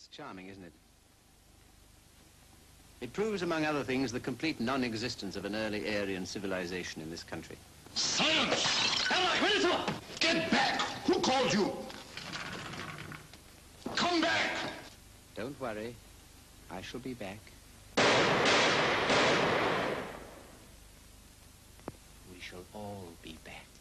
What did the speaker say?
It's charming, isn't it? It proves, among other things, the complete non-existence of an early Aryan civilization in this country. Silence! Get back! Who called you? Come back! Don't worry. I shall be back. We shall all be back.